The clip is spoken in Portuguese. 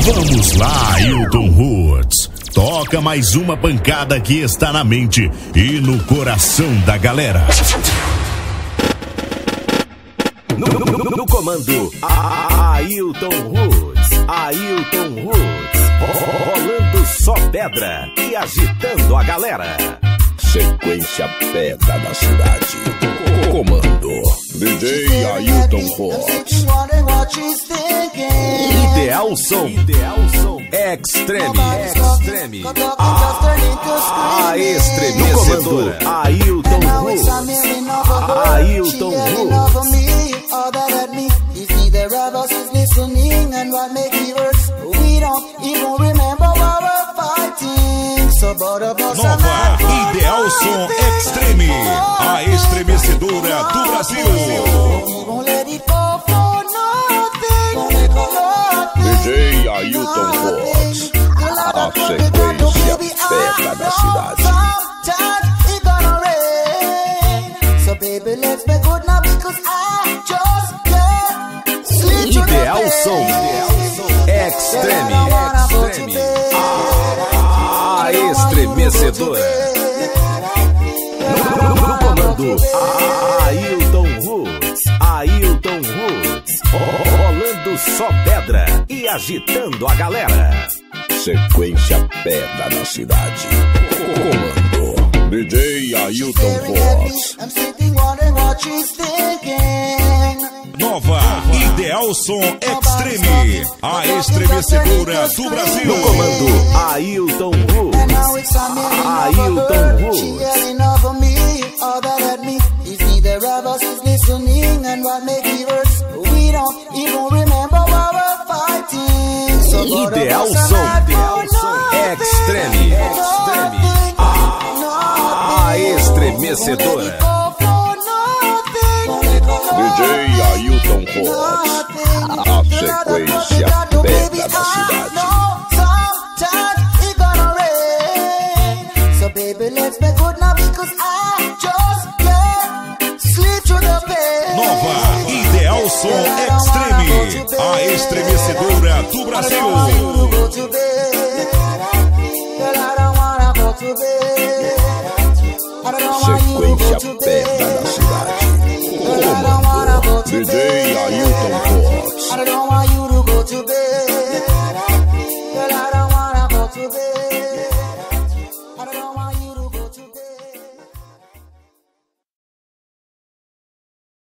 Vamos lá, Ailton Roots. Toca mais uma pancada que está na mente e no coração da galera. No comando, Ailton Roots. Ailton Roots. Rolando só pedra e agitando a galera. Sequência pedra da cidade. Comando DJ Ailton Roots. Ideal Som. Extreme. A estremecedora. Ailton Roots. Ailton Roots. Nova Ideal Som Extreme, a estremecedora do Brasil. DJ Ailton Roots. A sequência pedra da cidade. Ideal Som Extreme. A estremecedora. No comando, Ailton Roots. Ailton Roots. Rolando só pedra e agitando a galera. Sequência pedra da cidade. Comando DJ Ailton Roots. Nova Ideal Som Extreme, a estremecedora do Brasil. No comando, Ailton Roots. Ailton Roots. Ideal Som Extreme. A estremecedora. DJ Ailton Roots. A sequência pedra da cidade. Nova Ideal Som Extreme, a estremecedora do Brasil. Sequência pedra da cidade.